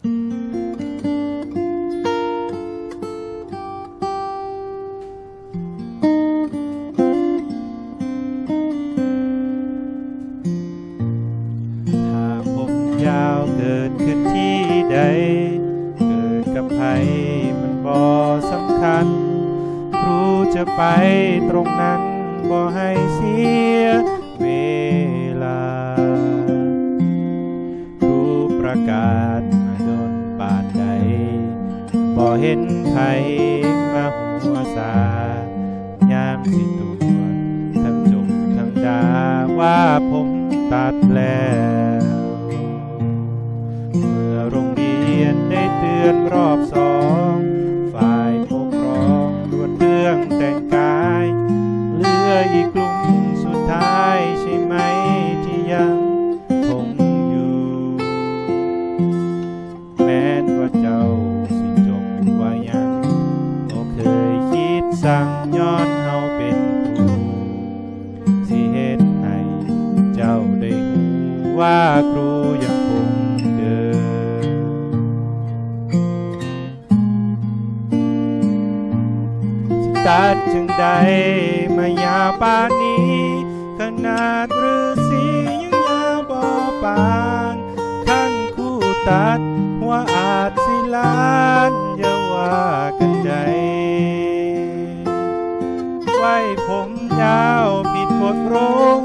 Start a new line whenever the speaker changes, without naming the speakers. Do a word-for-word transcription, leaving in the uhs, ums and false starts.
ยาวเกิดขึ้นที่ใดเกิดกับใครมันบ่สำคัญครูจะไปตรงนั้นบ่ให้เสียเวลาครูประกาศมาโดนปานใดบ่เห็นไผมาหัวสายามสิตัวทั้งจมทั้งด่าว่าผมตัดแล้วโรงเรียนได้เตือนรอบสองฝ่ายปกครองตรวจเรื่องแต่งกายเหลืออีกกลุ่มสุดท้ายใช่ไหมที่ยังคงอยู่แม้ว่าเจ้าสิจงว่ายังบ่เคยคิดสั่งย้อนเฮาเป็นครูสิเฮ็ดให้เจ้าได้รู้ว่าครูยังคงเดินตัดจึงใดมายาป่านนี้ขนาดฤาษียังยาวบ่ปานขั้นคู่ตัดว่าอาจสิลานอย่าว่ากันใดไว้ผมยาวผิดกฎโรง